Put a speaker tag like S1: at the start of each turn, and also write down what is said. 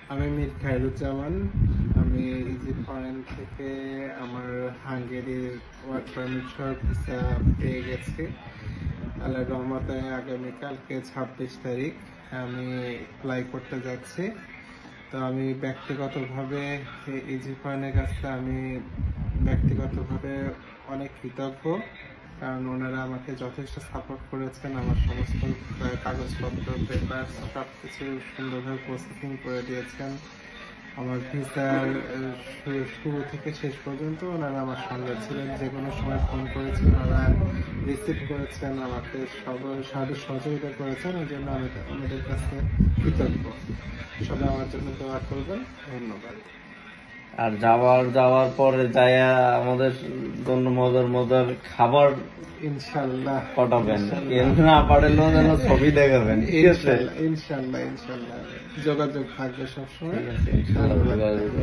S1: আমি মীর খায়রুজ্জামান। আমি easy foreign থেকে আমার হাঙ্গেরির ওয়ার্ক পারমিট সহ ভিসা পেয়ে গেছি। আল্লাহর রহমতে আগামীকালকে 26 তারিখ আমি অ্যাপ্লাই করতে যাচ্ছি। তো আমি ব্যক্তিগতভাবে ইজি ফরেনের কাছে ব্যক্তিগতভাবে অনেক কৃতজ্ঞ, কারণ ওনারা আমাকে যথেষ্ট সাপোর্ট করেছেন। আমার সমস্ত কাগজপত্র পেপার সব কিছু সুন্দরভাবে প্রসেসিং করে দিয়েছেন। আমার ভিসার শুরু থেকে শেষ পর্যন্ত ওনারা আমার সঙ্গে ছিলেন। যে কোনো সময় ফোন করেছেন, ওনারা রিসিভ করেছেন, আমাকে সাহায্য সহযোগিতা করেছেন। এই জন্য আমি ওনাদের কাছে কৃতজ্ঞ। সবাই আমার জন্য দোয়া করবেন। ধন্যবাদ।
S2: আর যাওয়ার পরে যাইয়া আমাদের জন্য মজার মজার খাবার
S1: ইনশাল্লাহ
S2: পাঠাবেন, না পাঠালেও যেন ছবি দেখাবেন। ঠিক আছে,
S1: ইনশাল্লাহ যোগাযোগ থাকবে সবসময়।
S2: ঠিক আছে, ইনশাল্লাহ যোগাযোগ